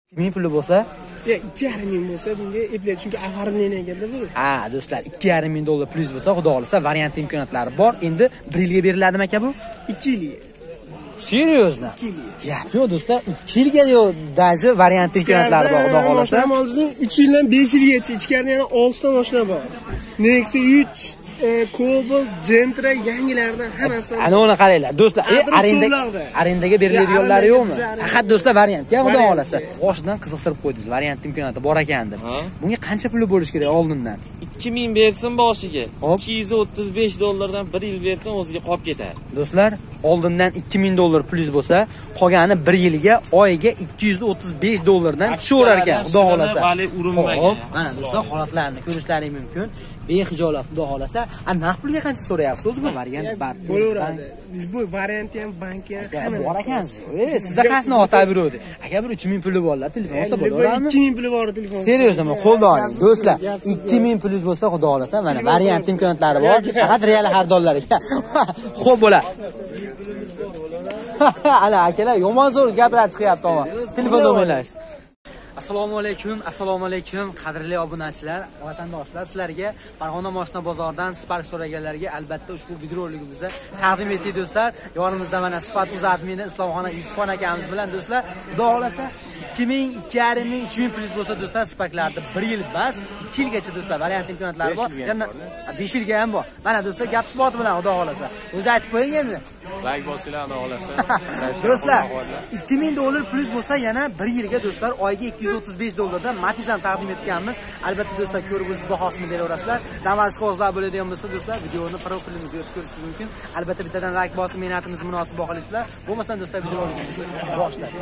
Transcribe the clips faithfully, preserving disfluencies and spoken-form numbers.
ikki ming puli bo'lsa, ya ikki yarim ming bo'lsa bunga eplaydi, chunki oxirgi ekanda bu. Ha, do'stlar, ikki yarim ming dollar plyus bo'lsa, xudo xolisa, variant imkoniyatlari bor. Endi bir yilga beriladimi aka bu? ikki yilga. Seriozmi? ikki yilga. Ya, yo'q do'stlar, ikki yilga yo'q, daji variant imkoniyatlari bor, xudo xolisa. Mashina uch yildan besh yilgacha ichkarida yana olti ta mashina bor. Nexia uch, Cobalt, Gentra yangilardan hammasi. Ana uni qaranglar, do'stlar. E, arendaga arendaga beriladiganlari yo'qmi? Faqat do'stlar variantga, xudo xolisa. Boshidan qiziqtirib qo'ydingiz, variant imkoniyati bor ekan deb. Bunga qancha puli bo'lish kerak oldindan? ikki ming bersin boshiga. ikki yuz o'ttiz besh dollardan bir yil bersin o'ziga qolib ketadi. Do'stlar, oldindan ikki ming dollar plyus bo'lsa, qolgani bir yilga oyiga ikki yuz o'ttiz besh dollardan tushaverar ekan, xudo xolasa. Vali urinmagan. Mana do'stlar, holatlarini ko'rishlaring mumkin. Behijolat, xudo xolasa. A narx pulga qancha so'rayapsiz o'zi bu variant bar? Bo'laveradi. Bu variant ham, banki ham hamma bor ekansiz. Ey, sizga qasni ota beradi. Aka bir uch ming puli borlar, telefon olsa bo'laveradimi? ikki ming puli bor telefon. Seriozmi? Qo'lda oling, do'stlar. ikki ming plyus bo'lsa, xudo xolasa, mana variant imkoniyatlari bor. Faqat real xaridorlarga. Xo'p bo'lar. Ana akalar, yomon zo'r gaplar chiqyapti ama. Telefon nomerlaringiz. Assalomu alaykum, assalomu alaykum, qadrli obunachilar, vatandoshlar. Sizlarga Farg'ona moshina bozoridan Spark so'raganlarga albatta ushbu videoroligimizda taqdim etdik do'stlar. Yonimizda mana Sifat Uz admini Islomxon Yusufxon akamiz bilan do'stlar, xudo xolasa ikki ming, ikki yarim ming, uch ming plyus bo'lsa do'stlar, Sparklarda bir yil bas, ikki yilgacha do'stlar variant imkoniyatlari bor. Yana besh yilga ham bor. Mana do'stlar, gap isboti bilan xudo xolasa. O'zi aytib qo'ying endi. Like bosinglar, xudo xolasa. Do'stlar, ikki ming dollar plyus bo'lsa, yana bir yilga do'stlar, oyiga ikki yuz o'ttiz besh dollardan Matiz'dan taqdim etganmiz. Albatta do'stlar, ko'rib o'z bahosini beraverasizlar. Namoyish qog'ozlar bo'ladigan bo'lsa do'stlar, videoni profilimizga o'tib ko'rishingiz mumkin. Albatta bittadan like bosib, mehnatimizni munosib baholasizlar. Bo'lmasa do'stlar, videolarimizni boshlaymiz.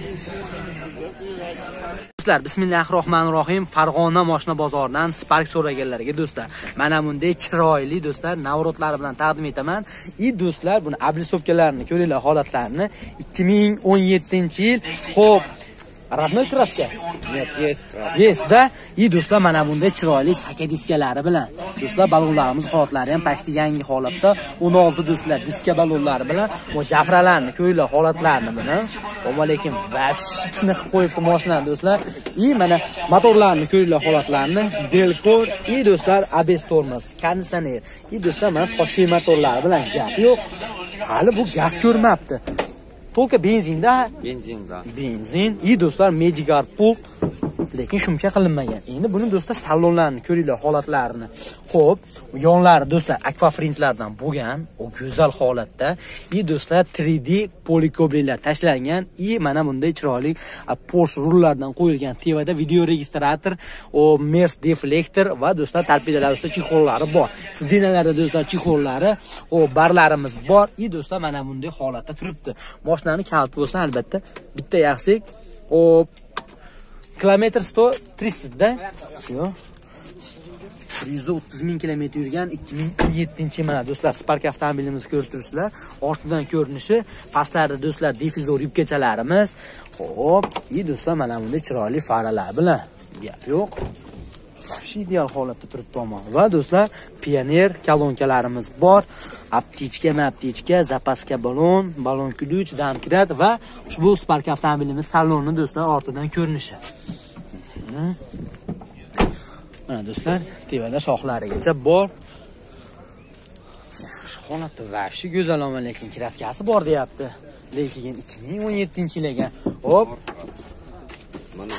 Do'stlar, bismillahirrohmanirrohim. Farg'ona moshina bozoridan Spark so'raganlarga do'stlar, mana bunday chiroyli do'stlar, navrotlari bilan taqdim etaman. И do'stlar, buni ablisovkalarini ko'ringlar, holatlarini. ikki ming o'n yettinchi yil. Xo'p, Родной kraska? Нет, есть краska. Есть, da? И do'stlar, mana bunday chiroyli saka diskalari bilan. Do'stlar, balonlarimiz holatlari ham pashti yangi holatda. o'n olti do'stlar, diska balonlari bilan va jafralarni ko'ringlar, holatlarini bilan. Assalomu alaykum. Vashni qilib qo'yibdi mashina do'stlar. И mana motorlarni ko'ringlar, holatlarini. Delcor, и do'stlar, A B S tormoz, konditsioner. И do'stlar, mana Toshkent motorlari bilan gap yo'q. Hali bu gaz ko'rmabdi. Только benzinda, Benzinda. Benzin, и do'stlar, Magigar pult, lekin shumcha qilinmagan. Endi buni do'stlar, salonlarni ko'ringlar, holatlarini. Xo'p, yonlari do'stlar akvaprintlardan bo'lgan, o go'zal holatda. И do'stlar, три D polikoblinlar tashlangan, и mana bunday chiroyli Porsche rullardan qo'yilgan tevada video registrator, o Mers deflektor va do'stlar, torpedalar ustida chexollari bor. Sidinalarda do'stlar chexollari, o barlarimiz bor. И do'stlar, mana bunday holatda turibdi. Mashinani kaliti bo'lsa, albatta bitta yaxshi, o kilometr sto trista da. Всё. yuz o'ttiz ming kilometr yurgan ikki ming o'n yettinchi mana do'stlar, Spark avtomobilimizni ko'rib turibsizlar. Ortidan ko'rinishi, pastlarda do'stlar, difuzor yubkachalarimiz. Xo'p, и do'stlar, mana bunday chiroyli faralar bilan gap yo'q. Shu ideal holatda turibdi omon. Va do'stlar, Pioneer kolonkalarimiz bor. Aptichka, aptichka, zapaska balon, balon ключ, damkrat va ushbu Spark avtomobilimiz saloni do'stlar, ortidan ko'rinishi. Mana do'stlar, tevada shoxlarigacha bor. Holatda vahshiy go'zal, lekin kraskasi bor deyapti. Lekin ikki ming o'n yettinchi yil ekan. Hop. Mana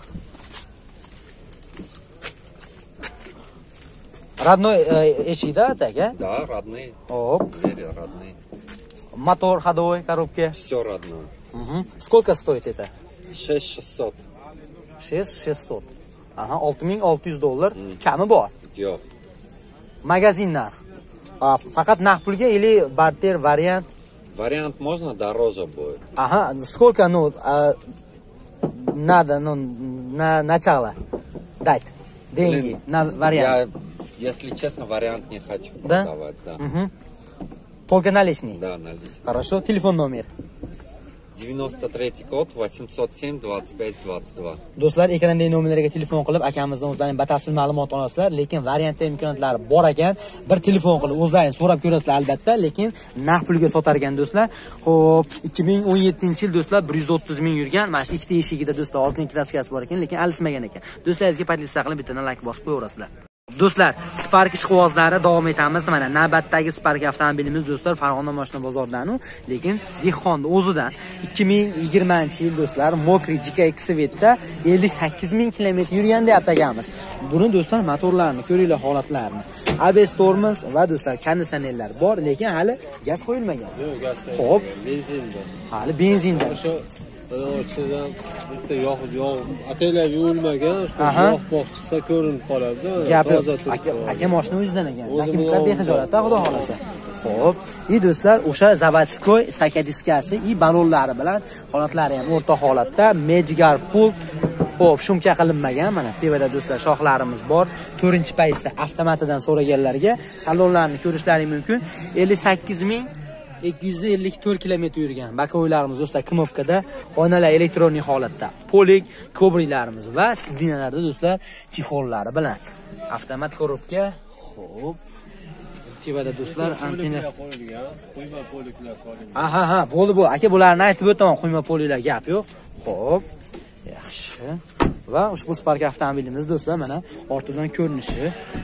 Родной eshik da, aka? Да, родные. Оп. Двери родные. Мотор ходовой, коробки. Все родное. Угу. Сколько стоит это? шесть шестьсот. шесть шестьсот. Aha, olti ming olti yuz dollar. Kami bor? Yo'q. Magazin narx. Faqat naqd pulga или barter variant? Вариант можно дороже будет. Ага, сколько, ну, а, надо, ну, на начало дать деньги Блин, на вариант? Я, если честно, вариант не хочу Да? продавать, да. Угу. Только наличный? Да, наличный. Хорошо, телефон номер? девяносто третий код восемьсот семь двадцать пять двадцать два. Do'stlar, ekrandagi nomerlarga telefon qilib akamizdan o'zlarining batafsil ma'lumot olasizlar, lekin variantda imkoniyatlari bor ekan. Bir telefon qilib o'zlaringiz so'rab ko'rasizlar albatta, lekin naqd pulga sotar ekan do'stlar. Xo'p, ikki ming o'n yettinchi yil do'stlar bir yuz o'ttiz ming yurgan. Mana shu ikkita eshigida do'stlar oltin kraskasi bor ekan, lekin alismagan ekan. Do'stlaringizga podlista qilib bittadan like bosib qo'yaverasizlar. Do'stlar, Spark ishqibozlari davom etamiz. Mana navbatdagi Spark avtomobilimiz do'stlar Farg'ona mashina bozoridan, lekin Dehqon o'zidan ikki ming yigirmanchi yil do'stlar Mokri G K X Svetda ellik sakkiz ming kilometr yurgan deyapti akamiz. Buni do'stlar motorlarini ko'ringlar, holatlarini. A B S tormoz va do'stlar konditsionerlar bor, lekin hali gaz qo'yilmagan. Yo'q, gaz qo'yilmagan. Xo'p, benzinda. hali benzinda. O'sha ichidan bitta yog' yog' ataylab yuvilmagan, shu yog' boqchisa ko'rinib qoladi. Gapi aka, aka mashina o'zidan ekan. Dokumentlar bexijolatda, xudo xolasa. Xo'p, и do'stlar, o'sha zavodskoy sakadiskasi и balonlari bilan holatlari ham o'rta holatda, Medgar pult. Xo'p, shumka qilinmagan. Mana tevada do'stlar shoxlarimiz bor. to'rtinchi paytda avtomatidan so'raganlarga salonlarni ko'rishlaring mumkin. ellik sakkiz ming ikki yuz ellik to'rt kilometr yurgan. Bakoylarimiz do'stlar knopkada, oynalar elektronik holatda. Polik kobrilarimiz va sidinalarda do'stlar chexollari bilan. Avtomat korobka. Xo'p. Tevada do'stlar antena qo'yilgan, quyma poliklar solingan. Aha, ha, bo'ldi bu. Aka, bularni aytib o'taman, quyma poliklar gap yo'q. Xo'p. Yaxshi. Va ushbu Spark avtomobilimiz do'stlar mana ortidan ko'rinishi.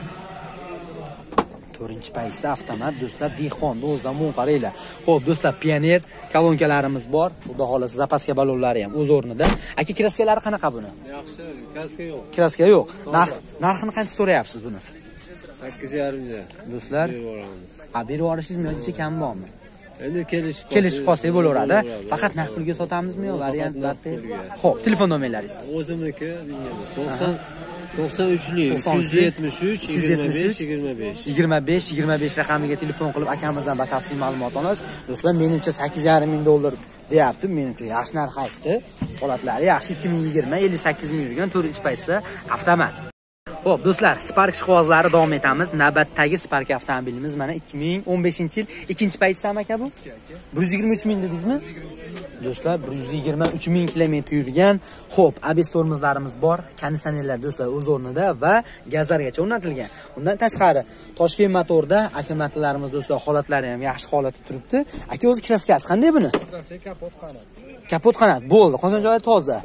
to'rtinchi paytda avtomat do'stlar Dehqon o'zidan mo'l qaranglar. Xo'p, do'stlar, Pioneer kolonkalarimiz bor. Xudo xolasa zapaska balonlari ham o'z o'rnida. Aka, kraskalari qanaqa buni? Yaxshi, kraska yo'q. Kraska yo'q. Narx narxini qancha so'rayapsiz buni? sakkiz yarim ming. Do'stlar, berib yuboramiz. ha, berib yuborishingizmi yoki kam bormi? Endi kelishib Kelishib qolsak bo'laveradi. Faqat naqd pulga sotamizmi yo variantlarda? Xo'p, telefon nomeringiz. O'zimniki to'qson to'qson uchlik uch yuz yetmish uch yigirma besh yigirma besh yigirma besh yigirma besh raqamiga telefon qilib akamizdan batafsil ma'lumot olasiz. Do'stlar, menimcha sakkiz yarim ming dollar deyapti. Menimcha yaxshi narx aytdi. Holatlari yaxshi. ikki ming yigirma ellik sakkiz ming yurgan to'rtinchi paytda avtomat. Xo'p, do'stlar, Spark ishqibozlari davom etamiz. Navbatdagi Spark avtomobilimiz mana ikki ming o'n beshinchi yil ikkinchi paytdami aka bu? bir yuz yigirma uch ming dedingizmi? Do'stlar, bir yuz yigirma uch ming kilometr yurgan. Xo'p, A B S tormozlarimiz bor, konditsionerlar do'stlar o'z o'rnida va gazlargacha o'rnatilgan. Undan tashqari, Toshkent motorda akkumulyatorlarimiz do'stlar holatlari ham yaxshi holatda turibdi. Aka, o'zi kraskasi qanday buni? Kapot qanot. Kapot qanot bo'ldi, qolgan joyi toza.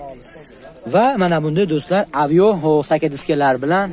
Va mana bunday do'stlar avio sakadiskalar bilan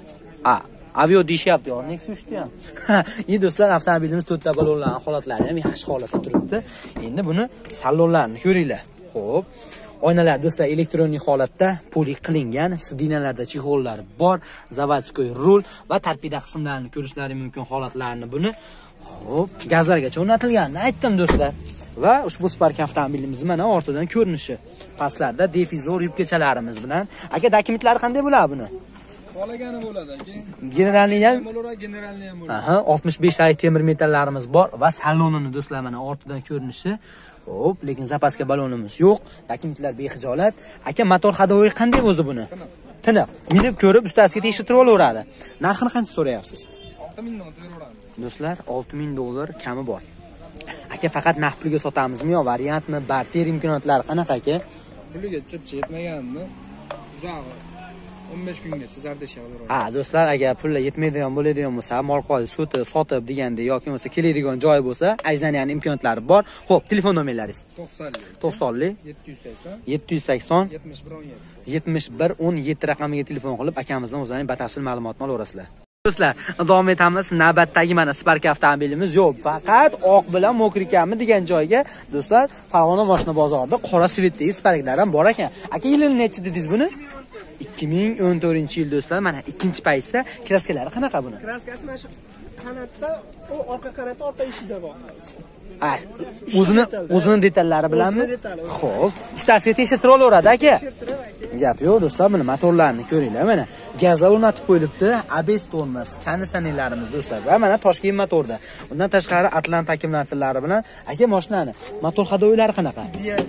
a avio deyapti, yo Nexus uchdi ham. И do'stlar, avtomobilimiz to'rtta balonlarning holatlari ham yaxshi holatda turibdi. Endi buni salonlarini ko'ringlar. Xo'p, oynalar do'stlar elektronik holatda, polik qilingan, sidinalarda chexollari bor, zavodskoy rul va torpeda qismlarini ko'rishlaring mumkin holatlarini buni. Xo'p, gazlargacha o'rnatilganini aytdim do'stlar. Va ushbu Spark avtomobilimiz mana ortidan ko'rinishi. Pastlarda difuzor yubkachalarimiz bilan. Aka, dokumentlari qanday bo'ladi buni? Qolagani bo'ladi aka. Generalniy ham bo'laveradi, generalniy ham bo'ladi. Aha, oltmish besh alik temir metallarimiz bor va salonini do'stlar mana ortidan ko'rinishi. Xo'p, lekin zapaska balonimiz yo'q. Dokumentlar bexijolat. Aka, motor hadovoyi qanday o'zi buni? Tiniq. Minib ko'rib, ustasiga tekshirtirib olaveradi. Narxini qancha so'rayapsiz? olti ming dollar beramiz. Do'stlar, olti ming dollar kami bor. Aka, faqat naqd pulga sotamizmi yo variantmi? Barter imkoniyatlari qanaqa aka? Puliga chipchi yetmaganmi? Uzog'i o'n besh kungacha zardisha olaveradi. Ha, do'stlar, agar pullar yetmaydigan bo'ladigan bo'lsa, mol qo'y sotib, sotib deganda yoki bo'lmasa keladigan joy bo'lsa, ajdaniyani imkoniyatlari bor. Xo'p, telefon nomeringiz? to'qsonlik yetti yuz sakson yetti yuz sakson yetmish bir o'n yetti yetmish bir o'n yetti raqamiga telefon qilib akamizdan o'zlarining batafsil ma'lumotni olaverasizlar. Do'stlar, davom etamiz. Navbatdagi mana Spark avtomobilimiz yo'q, faqat oq bilan mokrikami degan joyga do'stlar Farg'ona mashina bozorida qora svetdagi Sparklar ham bor ekan. Aka, yilini necha dedingiz buni? ikki ming o'n to'rtinchi yil do'stlar, mana ikkinchi paytda kraskalari qanaqa buni? Kraskasi mana shu qanotda, u orqa qanoti orqa eshikda bor. Ha, o'zini o'zini detallari bilanmi? Xo'p, ustasiga tekshirtirib olaveradi aka. Gap yo'q do'stlar, buni motorlarini ko'ringlar mana. Gazlar o'rnatib qo'yilibdi, A B S tormoz, konditsionerlarimiz do'stlar va mana Toshkent motorda. Undan tashqari Atlant akkumulyatorlari bilan aka mashinani motor hadovoylari qanaqa?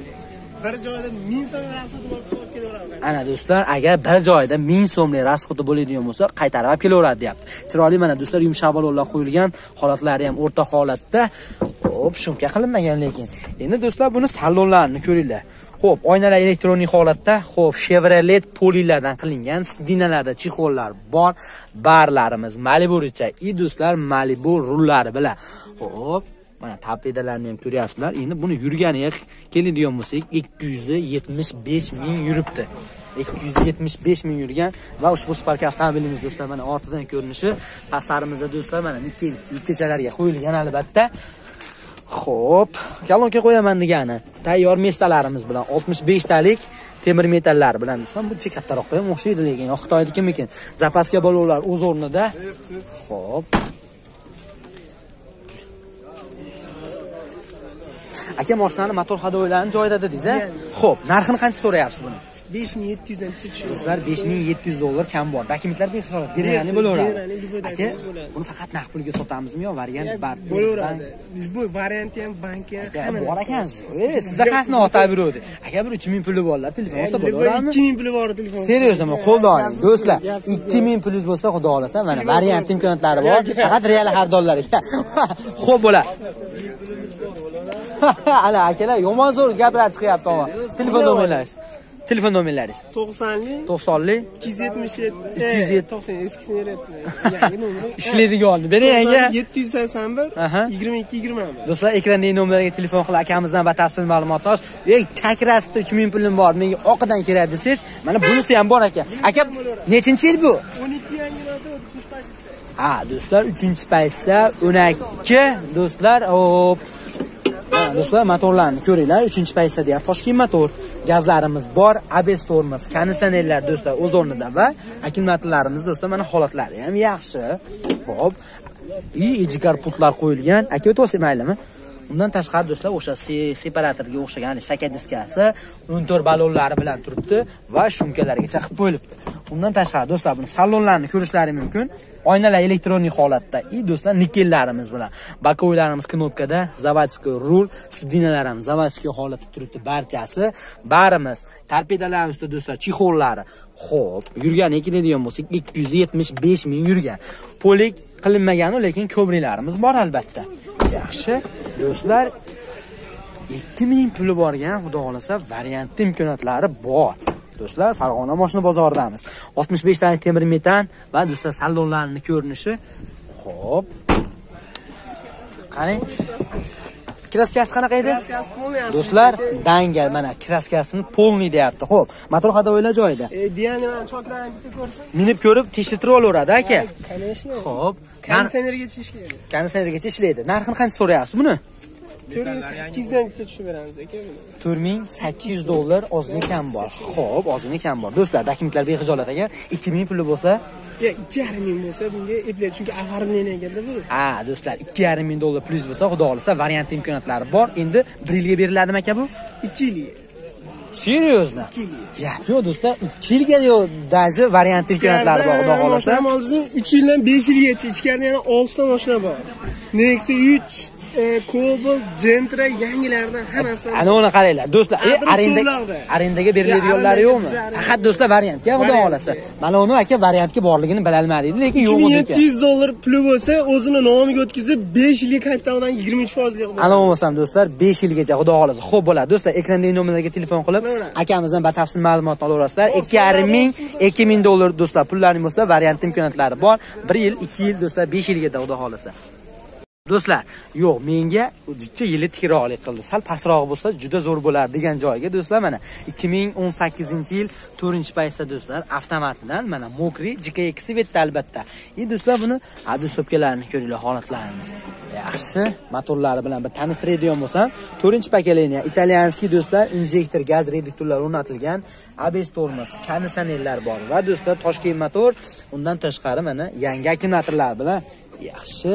Bir joyda ming so'm rasxoti bo'lib olib kelaveradi. Ana do'stlar, agar bir joyda ming so'mlik rasxoti bo'ladigan bo'lsa, qaytarib olib kelaveradi deyapti. Chiroyli mana do'stlar, yumshoq balonlar qo'yilgan, holatlari ham o'rta holatda. Xo'p, shumka qilinmagan lekin. Endi do'stlar buni salonlarini ko'ringlar. Xo'p, oynalar elektronik holatda. Xo'p, Chevrolet polilardan qilingan, sidinalarda chexollar bor. Barlarimiz Malibu-richa. I do'stlar Malibu rullari bilan. Xo'p, mana tapedalarni ham ko'ryapsizlar. Endi buni yurganiga keladigan bo'lsak, ikki yuz yetmish besh ming yuribdi. ikki yuz yetmish besh ming yurgan va ushbu Spark avtomobilimiz do'stlar mana ortidan ko'rinishi, pastlarimizda do'stlar mana nikel yutkachalarga qo'yilgan albatta. Xo'p, kolonka qo'yaman degani tayyor mestalarimiz bilan oltmish besh talik temir metallar bilan desam, buncha kattaroq ham o'xshaydi lekin Xitoynikimikin. Zapaska balovlar o'z o'rnida. Xo'p. Aka, mashinani motor hadoylari joyida dedingiz, a? Xo'p, narxini qancha so'rayapsiz buni? besh ming yetti yuz gacha tushadi. Do'stlar, besh ming yetti yuz dollar kam bor. Dokumentlar behisob generalni bo'laveradi. Aka, buni faqat naqd pulga sotamizmi yo variant bar? Bo'laveradi. Bu varianti ham, banki ham hamma bor ekansiz. Ey, sizga qasni ota beradi. Aka, bir uch ming puli borlar, telefon olsa bo'laveradimi? ikki ming puli bor telefon. Seriozmi? Qo'lda oling. Do'stlar, ikki ming puli bo'lsa, xudo xolasa, mana variant imkoniyatlari bor. Faqat real xaridorlar ekan. Xo'p bo'ladi. Ana akalar, yomon zo'r gaplar chiqyapti ama. Telefon nomerlaringiz. Telefon nomerlaringiz. to'qsonlik to'qsonlik ikki yuz yetmish yetti ikki yuz yetti to'qson eskisini beryapti. Yangi nomer. Ishlaydigan. Bering anga. yetti yuz sakson bir yigirma ikki yigirma bir. Do'stlar, ekrandagi nomerlarga telefon qilib akamizdan batafsil ma'lumot olish. Ey, chakrasida uch ming pulim bor, menga oqidan keladi desiz, mana bunisi ham bor aka. Aka, nechinchi yil bu? o'n ikki yangi narsa uchinchi pozitsiya. Ha, do'stlar, uchinchi pozitsiya o'n ikki do'stlar. Hop. Ha, do'stlar, motorlarni ko'ringlar, uchinchi pozitsiya deyapti. Toshkent motor. Gazlarimiz bor, A B S tormoz, konditsionerlar do'stlar o'z o'rnida va akkumulyatorlarimiz do'stlar mana holatlari ham yaxshi. Xo'p. I ijigar pultlar qo'yilgan. Aka, o'tib maylimi? Undan tashqari do'stlar, o'sha separatorga o'xshagan saka diskasi o'n to'rt balonlari bilan turibdi va shumkalargacha qilib qo'yilibdi. Undan tashqari do'stlar, buni salonlarni ko'rishlari mumkin. Oynalar elektronik holatda. I do'stlar, nikellarimiz bilan. Bakoylarimiz knopkada, zavodskiy rul, sidinalarimiz zavodskiy holatda turibdi barchasi. Barimiz torpedalarimiz do'stlar, chexollari. Xo'p, yurgan ekinadigan bo'lsak, ikki yuz yetmish besh ming yurgan. Polik qilinmagan, lekin ko'briklarimiz bor albatta. Yaxshi. Do'stlar, ikki ming puli borgan, xudo xolasa, variant imkoniyatlari bor. Do'stlar, Farg'ona mashina bozoridamiz. oltmish besh talik temir metan va do'stlar salonlarining ko'rinishi. Xo'p. Qarang. Kraskasi qanaqa edi? Kraskasi polniy. Do'stlar, dangal mana kraskasini polniy deyapti. Xo'p, motor hadoylar joyida. E, Diana mana choklarini bitta ko'rsin. Minib ko'rib, tekshirib olaveradi aka. Конечно. Xo'p, konditsionergacha ishlaydi. Konditsionergacha ishlaydi. Narxini qancha so'rayapsiz buni? to'rt ming sakkiz yuz gacha tushib beramiz aka buni. to'rt ming sakkiz yuz dollar ozgina kam bor. Xo'p, ozgina kam bor. Do'stlar, dokumentlar bexijolat ekan. ikki ming puli bo'lsa, ya ikki yarim ming bo'lsa bunga eplaydi, chunki avariyaga keldi bu. Ha, do'stlar, ikki yarim ming dollar plyus bo'lsa, xudo xolasa, variant imkoniyatlari bor. Endi bir yilga beriladimi aka bu? ikki yilga. Seriozmi? ikki yilga. Ya, yo'q do'stlar, ikki yilga yo'q, daji variant imkoniyatlari bor, xudo xolasa. uch yildan besh yilgacha ichkarida yana olti ta mashina bor. Nexia uch E, Cobalt, Gentra yangilardan hammasi. Ana uni qaranglar, do'stlar. E, arenda arendaga beriladiganlari yo'qmi? Faqat do'stlar variantga, xudo xolasa. Mana uni aka variantga borligini bila olmadik, lekin yo'q edi ekan. uch ming yetti yuz dollar puli bo'lsa, o'zini nomiga o'tkazib, besh yillik kapitaldan yigirma uch foiz bo'ladi. Ana bo'lmasam do'stlar, besh yilgacha xudo xolasa. Xo'p bo'ladi. Do'stlar, ekrandagi nomerlarga telefon qilib, akamizdan batafsil ma'lumot olaverasizlar. ikki yarim ming, ikki ming dollar do'stlar pullaring bo'lsa, variant imkoniyatlari bor. bir yil, ikki yil do'stlar, besh yilgacha xudo xolasa. Do'stlar, yo'q, menga juda yili tikroqlik qildi. Sal pastroq bo'lsa, juda zo'r bo'lar degan joyga do'stlar, mana ikki ming o'n sakkizinchi yil to'rtinchi paytda do'stlar, avtomatidan mana Mokri J K X vetdi albatta. E do'stlar, buni adresopkalarini ko'ringlar, holatlarini. Yaxshi, motorlari bilan bir tanishtiradigan bo'lsam, to'rtinchi pokoleniya italyanskiy do'stlar, injektor gaz reduktorlar o'rnatilgan, A B S tormoz, konditsionerlar bor va do'stlar, Toshkent motor, undan tashqari mana yangi akkumulyatorlar bilan yaxshi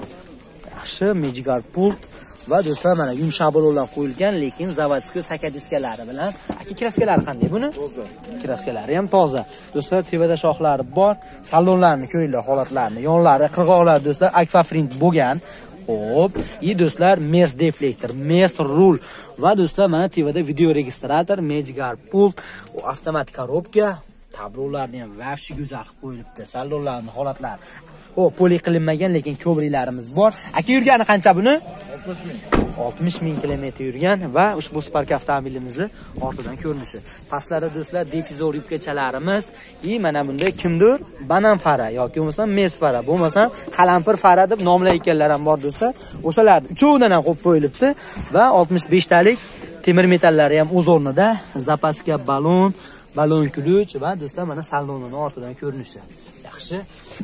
yaxshi mejigar pult va do'stlar mana yumshoq balonlar qo'yilgan, lekin zavodskiy saka diskalari bilan. Aka, kraskalari qanday buni? Toza. Kraskalari ham toza. Do'stlar, tevada shoxlari bor. Salonlarni ko'ringlar, holatlarini. Yonlari, qirg'oqlari do'stlar akvaprint bo'lgan. Xo'p, и do'stlar, Mers deflektor, Mers rul va do'stlar mana tevada video registrator, mejigar pult, avtomatik korobka, tablolarni ham vafshi go'zal qilib qo'yilibdi. Salonlarning holatlari Xo'p, polik qilinmagan, lekin ko'briklarimiz bor. Aka, yurgani qancha buni? oltmish ming. oltmish ming kilometr yurgan va ushbu Spark avtomobilimizni ortidan ko'rinishi. Pastlarda do'stlar difuzor yubkachalarimiz, i mana bunda kimdir banan fara yoki bo'lmasa mes fara, bo'lmasa qalampir fara deb nomlayotganlar ham bor do'stlar. O'shalarni uchovidan ham qo'yib qo'yilibdi va oltmish besh talik temir metallari ham o'z o'rnida, zapaska balon, balon ключ va do'stlar mana salonining ortidan ko'rinishi. Yaxshi.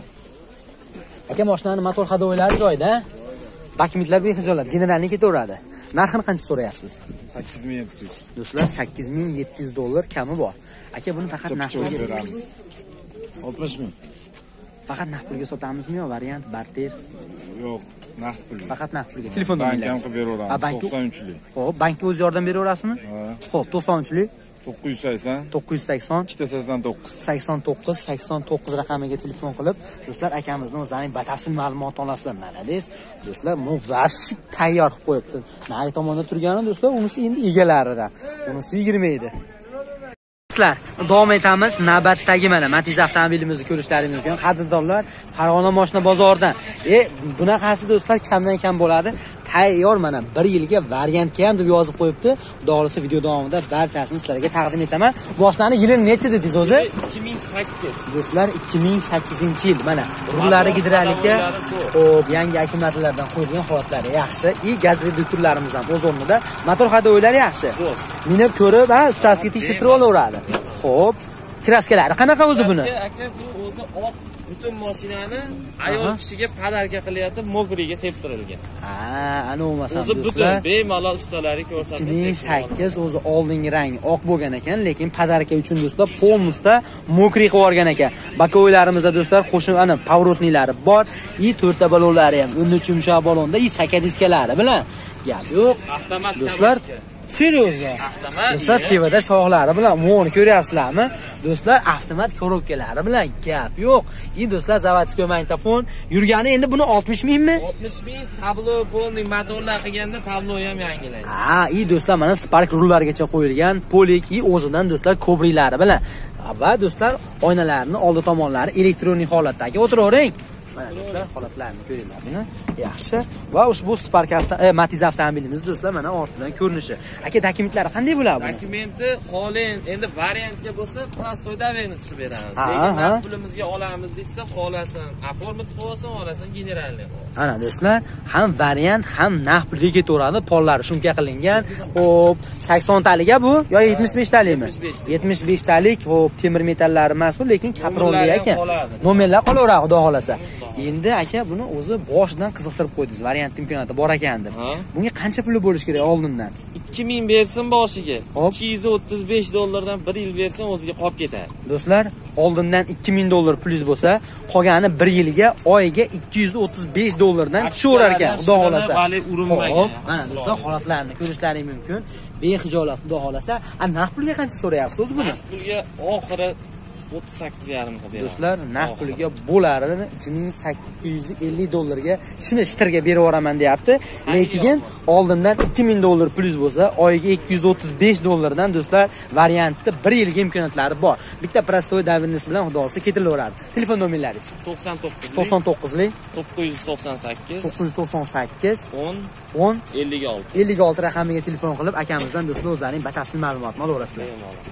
Aka, mashinaning motor hadoylari joyida. Bakimitlar bexijolat, generalni ketaveradi. Narxini qancha so'rayapsiz? sakkiz ming yetti yuz. Do'stlar, sakkiz ming yetti yuz dollar kami bor. Aka, buni faqat naqd pulga beramiz. oltmish ming. Faqat naqd pulga sotamizmi yo variant barter? Yo'q, naqd pulga. Faqat naqd pulga. Telefon bankdan qilib beraveramiz. to'qson uchlik. Xo'p, bankka o'z yordam beraverasizmi? Ha. Xo'p, to'qson uchlik. to'qqiz yuz sakson. to'qqiz yuz sakson. ikki sakson to'qqiz. sakson to'qqiz sakson to'qqiz raqamiga telefon qilib, do'stlar akamizni o'zlarining batafsil ma'lumot olasizlar. Malades. Do'stlar, muvarshid tayyor qilib qo'yibdi. Nari tomonda turgani do'stlar, unisi endi egalaridan. Unisi yigirmaydi. Do'stlar, davom etamiz. Navbatdagi mana Matiz avtomobilimizni ko'rishlaringiz mumkin. Qadrdonlar, Farg'ona mashina bozoridan. E, bunaqasi do'stlar kamdan kam bo'ladi. Tayyor mana bir yilga variantga ham deb yozib qo'yibdi. Xudo xolasa video davomida barchasini sizlarga taqdim etaman. Boshlarni yili necha dedingiz o'zi? ikki ming sakkiz. Do'stlar, ikki ming sakkizinchi yil mana. Rullari gidrolikka, xo'p, yangi akkumulyatorlardan qo'yilgan holatlari yaxshi. I gaz reduktorlarimiz ham o'z o'rnida. Motor hadoylari yaxshi. Minib ko'rib va ustasiga tekshirtirib olaveradi. Xo'p, kraskalari qanaqa o'zi buni? Aka, bu o'zi oq butun mashinani ayol kishiga podarka qilyapti, mokriga septirilgan. Ha, ana bo'lmasa o'zi butun bemalol ustalari ko'rsatdi. ikki ming sakkiz o'zi oldingi rangi oq bo'lgan ekan, lekin podarka uchun do'stlar polnusta mokri qilib yuborgan ekan. Bakoylarimizda do'stlar qo'shib ana pavrotnilari bor, i to'rtta balonlari ham, uni chumshoq balonda i saka diskalari bilan. Gap yo'q. Avtomat do'stlar. Seriozga. Do'stlar, tevada shoxlari bilan mo'ni ko'ryapsizlarmi? Do'stlar, avtomat korobkalari bilan gap yo'q. И do'stlar, zavodskiy magnitofon yurgani endi buni oltmish mingmi? oltmish ming tablo polni motorlar qilganda tablo ham yangilaydi. Ha, и do'stlar, mana Spark rullargacha qo'yilgan polik i o'zidan do'stlar kobriklari bilan. Va do'stlar, oynalarning oldi tomonlari elektronik holatdagi. O'tiravering. Mana do'stlar, holatlarini ko'ringlar. Yaxshi. Va ushbu Spark avto e, Matiz avtomobilimiz do'stlar mana ortidan ko'rinishi. Aka, dokumentlari qanday bo'ladi buni? Dokumenti xolen, endi variantga bo'lsa prostoy davernis qilib beramiz. Lekin naqd pulimizga olamiz desa, xolasin оформить qilib olsin, xolasin generalni. Ana do'stlar, ham variant, ham naqd pulga ketaveradi. Pollari shunga qilingan. Xo'p, sakson taliga bu yo yetmish besh talikmi? yetmish besh talik, xo'p, temir metallari emas bu, lekin kaprolli ekan. Nomerlar qolaveradi, xudo xolasa. Endi aka, buni o'zi boshidan qiziqtirib qo'ydingiz. Variant imkoniyati bor ekan deb. Bunga qancha puli bo'lish kerak oldindan? ikki ming bersin boshiga. ikki yuz o'ttiz besh dollardan bir yil bersin, o'ziga qolib ketadi. Do'stlar, oldindan ikki ming dollar plyus bo'lsa, qolgani bir yilga oyiga ikki yuz o'ttiz besh dollardan tushaverar ekan, xudo xolasa. Vali urinmagan. Mana do'stlar, holatlarini ko'rishlaringiz mumkin. Bexijolat, xudo xolasa. A naqd pulga qancha so'rayapsiz o'zi buni? Naqd pulga oxiri o'ttiz sakkiz yarim qilib beramiz. Do'stlar, naqd puliga bo'larini uch ming sakkiz yuz ellik dollarga shuni shtirga berib yuboraman deyapti. Lekin oldindan ikki ming dollar plyus bo'lsa, oyiga ikki yuz o'ttiz besh dollardan do'stlar variantda bir yilga imkoniyatlari bor. Bitta prostoy davirnis bilan xudo olsa ketilaveradi. Telefon nomerlaringiz? to'qson to'qqiz to'qson to'qqizlik to'qqiz yuz to'qson sakkiz to'qqiz yuz to'qson sakkiz o'n o'n ellik olti ellik olti raqamiga telefon qilib akamizdan do'stlar o'zlarining batafsil ma'lumotini olaverasizlar.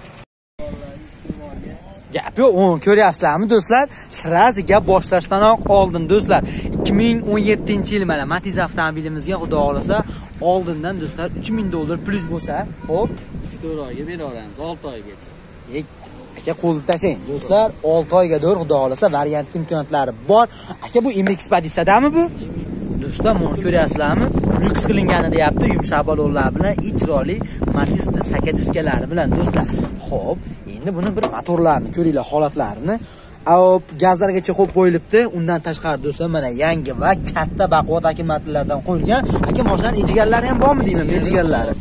Gap yo'q, o'n ko'ryapsizlarmi do'stlar? Sirazi gap boshlashdan oldin do'stlar, ikki ming o'n yettinchi yil mana Matiz avtomobilimizga xudo xolasa oldindan do'stlar uch ming dollar plyus bo'lsa, xo'p, to'rt oyga beraveramiz, olti oygacha. Ey, aka qo'lni tashlang do'stlar, olti oyga do'r xudo xolasa variant imkoniyatlari bor. Aka, bu M X Padissadami bu? Do'stlar, mana ko'ryapsizlarmi? Lyuks qilingan deyapti, yumshoq balonlar bilan, chiroyli Matiz saka diskalari bilan do'stlar. Xo'p, endi buni bir motorlarni ko'ringlar, holatlarini. Hop, gazlargacha qo'yib qo'yilibdi. Undan tashqari do'stlar, mana yangi va katta baquvvat akkumulyatorlardan qo'yilgan. Aka, mashinaning ejigarlari ham bormi deyman, ejigarlari?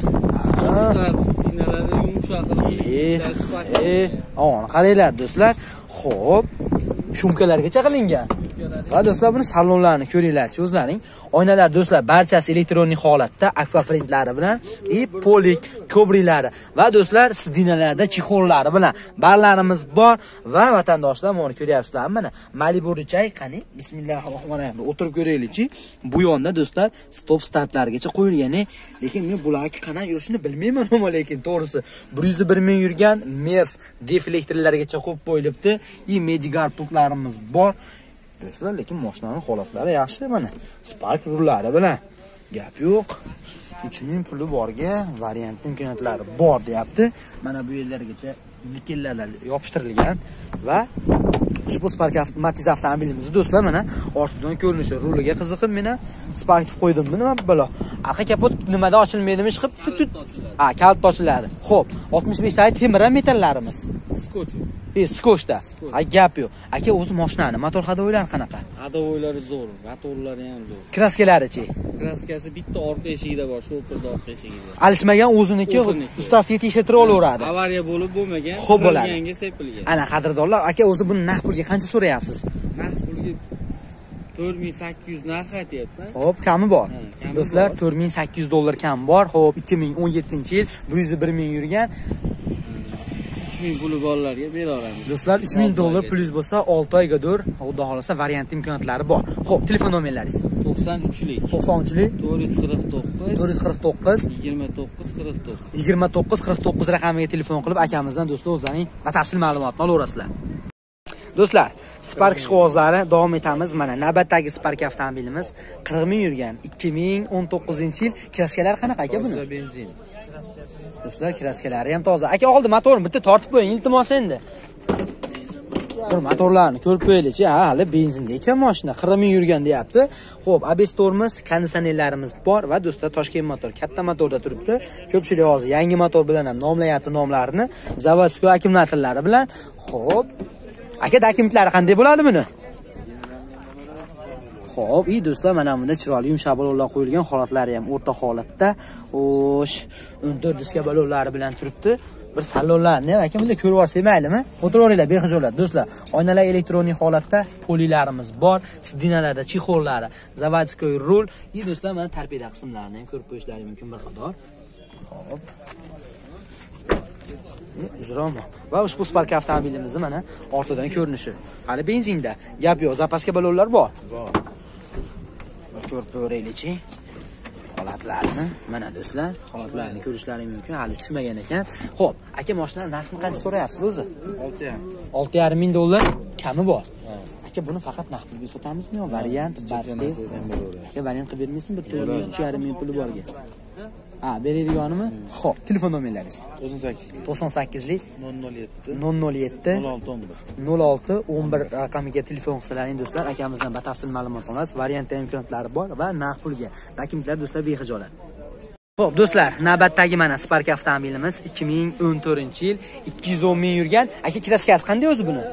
Inalari yumshoq qilib. Eh, ona qaranglar do'stlar. Xo'p, shumkalargacha qilingan. Va do'stlar, buni salonlarni ko'ringlarchi o'zlaring. Oynalar do'stlar barchasi elektronik holatda, akvaprintlari bilan, и polik, kobrilari va do'stlar sidinalarda chexollari bilan barlarimiz bor va vatandoshlar mana ko'ryapsizlar, mana Malibu Richay qani, bismillahirrohmanirrohim. O'tirib ko'raylikchi. Bu yonda do'stlar stop startlargacha qo'yilgan, lekin men bularga qanday yurishini bilmayman, ammo lekin to'g'risi bir yuz bir ming yurgan Mers deflektorlargacha qo'yib qo'yilibdi. И Magigar pultlarimiz bor. Do'stlar, lekin mashinaning holatlari yaxshi, mana Spark rullari bilan gap yo'q. uch ming puli borga variant imkoniyatlari bor deyapti. Mana bu yerlargacha nikellar yopishtirilgan va ushbu Spark Matiz avtomobilimiz do'stlar, mana ortidan ko'rinishi, ruliga qiziqib meni Spark deb qo'ydim. Nima bo'la? Arqa kapot nimada ochilmaydimi, chiqib tut. Ha, kalt ochiladi. Xo'p, oltmish besh talik temir metallarimiz. Skoch. E, skochda. Ha, gap yo'q. Aka, o'zi mashinani motor hadovoylari qanaqa? Hadovoylari zo'r, motorlari ham zo'r. Kraskalarichi? Kraskasi bitta orqa eshigida bor, sho'pirda orqa eshigida. Alishmagan o'ziniki, ustasiga tekshirtirib olaveradi. Avariya bo'lib bo'lmagan, xo'p bo'ladi. Yanga sepilgan. Ana qadrdonlar, aka, o'zi buni naqd pulga qancha so'rayapsiz? Naqd pulga to'rt ming sakkiz yuz narx aytyapman. Xo'p, kami bor. Do'stlar, to'rt ming sakkiz yuz dollar kam bor. Xo'p, ikki ming o'n yettinchi yil bir yuz bir ming yurgan. uch ming puli borlarga bera olamiz. Do'stlar, uch ming dollar plyus bo'lsa, olti oygadir, xudo xolasa variant imkoniyatlari bor. Xo'p, telefon nomerlaringiz? to'qson uchlik. to'qson uchlik. to'rt yuz qirq to'qqiz. to'rt yuz qirq to'qqiz. yigirma to'qqiz qirq to'qqiz. yigirma to'qqiz qirq to'qqiz raqamiga telefon qilib akamizdan do'stlar o'zlarining batafsil ma'lumotni olaverasizlar. Do'stlar, Spark ishqibozlari davom etamiz. Mana navbatdagi Spark avtomobilimiz qirq ming yurgan ikki ming o'n to'qqizinchi yil. Kraskalari qanaqa aka buni? Benzin. Do'stlar, kraskalari ham toza. Aka, oldi motorni bitta tortib qo'ying, iltimos endi. Bir motorlarni ko'rib qo'yaylik-chi. Ha, hali benzinda ekan mashina, qirq ming yurgan deyapti. Xo'p, A B S tormoz, konditsionerlarimiz bor va do'stlar Toshkent motor, katta motorda turibdi. Ko'pchilik hozir yangi motor bilan ham nomlayapti nomlarini, zavodskiy akkumulyatorlari bilan. Xo'p, aka, dokumentlari qanday bo'ladi buni? Xo'p, iyi do'stlar, mana bunda chiroyli yumshoq balonlar qo'yilgan, holatlari ham o'rta holatda. O'sh, o'n to'rt diska balonlari bilan turibdi. Bir salonlarni ham aka bunda ko'rib olsak maylimi? O'tiraveringlar, bexijolat do'stlar. Oynalar elektronik holatda, polilarimiz bor, sidinalarda chexollari, zavodskiy rul. И do'stlar, mana torpeda qismlarini ham ko'rib qo'yishlaringiz mumkin bir qator. Xo'p. Uzromi. Va ushbu Spark avtomobilimizni mana ortidan ko'rinishi. Hali benzinda. Gap yo'q, zapaska balonlar bor. Bor. Ko'rib ko'raylikchi. Holatlarini, mana do'stlar, holatlarini ko'rishlaringiz mumkin. Hali tushmagan ekan. Xo'p, aka, mashinaning narxini qancha so'rayapsiz o'zi? olti yarim. olti yarim ming dollar kami bor. Aka, buni faqat naqd pulga sotamizmi yo variant barda? Aka, variant qilib bermaysizmi? Bitta uch yarim ming puli borga. Ha, beradiganimi? Xo'p, telefon nomerlaringiz? to'qson sakkiz. to'qson sakkizlik nol nol yetti. nol nol yetti. nol olti o'n bir. nol olti o'n bir raqamiga telefon qilsalaring do'stlar, akamizdan batafsil ma'lumot olasiz. Variant imkoniyatlari bor va naqd pulga. Dokumentlar do'stlar bexijolat. Xo'p, do'stlar, navbatdagi mana Spark avtomobilimiz ikki ming o'n to'rtinchi yil ikki yuz o'n ming yurgan. Aka, kraskasi qanday o'zi buni?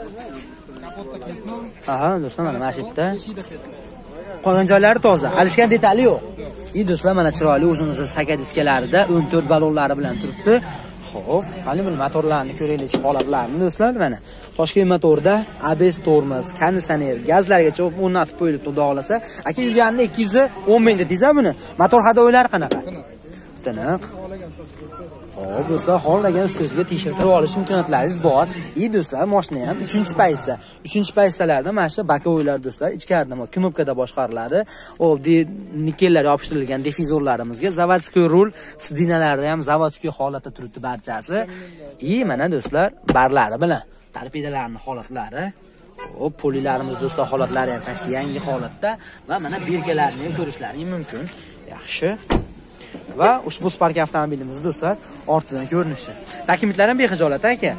Aha, do'stlar, mana mana shu yerda. Qolgan joylari toza, alishgan detali yo'q. И do'stlar, mana chiroyli o'zimizning saka diskalarida o'n to'rt balonlari bilan turibdi. Xo'p, qani buni motorlarni ko'raylik, holatlarini do'stlar, mana Toshkent motorda A B S tormoz, konditsioner, gazlargacha o'rnatib qo'yilib, xudo xolasa. Aka, yurganida ikki yuz o'n ming dediz-a buni. Motor hadovoylari qanaqa? Tiniq. Xo'p, do'stlar, xohlagan ustiga tekshirtirib olish imkoniyatlaringiz bor. И do'stlar, mashina ham uchinchi paytda. uchinchi paytlarda mana shu bakovoylar do'stlar, ichkarida knopkada boshqariladi. Hop, nikellar yopishtirilgan difizorlarimizga zavodskiy rul, sidinalarda ham zavodskiy holatda turibdi barchasi. И mana do'stlar, barlari bilan torpedalarning holatlari, hop, polilarimiz do'stlar holatlari ham tashti yangi holatda va mana berkalarini ham ko'rishlaringiz mumkin. Yaxshi. Va ushbu Spark avtomobilimiz do'stlar ortidan ko'rinishi. Dokumentlar ham bexijolat aka.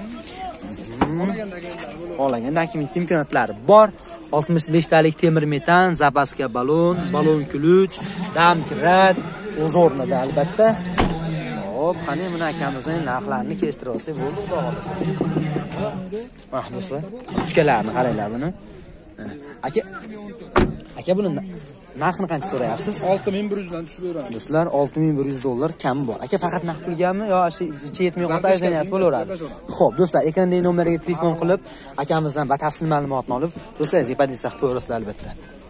Qolagan dokument imkoniyatlari bor. oltmish besh talik temir metan, zapaska balon, balon ключ, dam kirat, o'z o'rnida albatta. Hop, qani buni akamizning narxlarini keltirib olsak bo'ldi, xudo xolasa. Mana do'stlar, uchkalarni qaranglar buni. Mana. Aka, aka buni narxini qancha so'rayapsiz? olti ming bir yuz dan tushib beramiz. Do'stlar, olti ming bir yuz dollar kami bor. Aka faqat naqd pulgami yo ichi yetmay qolsa arzoniyasi bo'laveradi? Xo'p, do'stlar, ekrandagi nomerga telefon qilib, akamizdan batafsil ma'lumotni olib, do'stlar, zipadinsa qilib ko'rasizlar albatta.